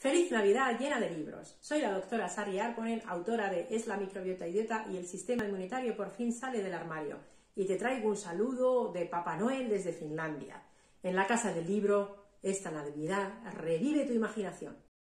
Feliz Navidad llena de libros. Soy la doctora Sari Arponen, autora de Es la microbiota idiota y el sistema inmunitario por fin sale del armario. Y te traigo un saludo de Papá Noel desde Finlandia. En la casa del libro, esta Navidad revive tu imaginación.